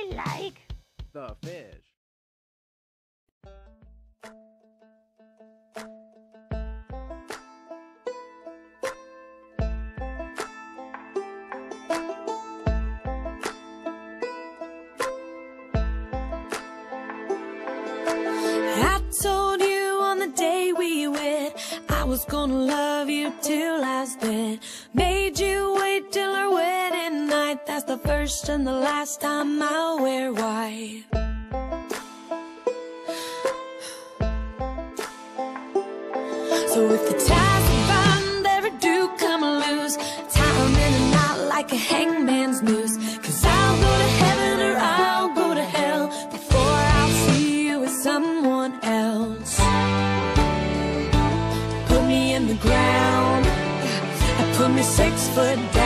I like the fish. I told you on the day we wed I was gonna love you till I was dead. Made you wait till our wedding night. That's the first and the last time I'll wear white. So if the ties are bound ever do come loose, tie 'em in a knot like a hangman's noose. 'Cause I'll go to heaven or I'll go to hell before I'll see you with someone else. Put me in the ground, put me 6 foot down.